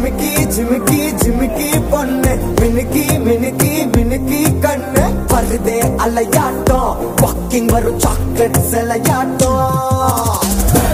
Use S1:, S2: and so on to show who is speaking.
S1: ஜிமிக்கி ஜிமிக்கி ஜிமிக்கி பொண்ணு மினுக்கி மினுக்கி மினுக்கி கண்ணு வருதே அலையாட்டம் வாக்கிங் வரும் சாக்லேட் சிலையாட்டம்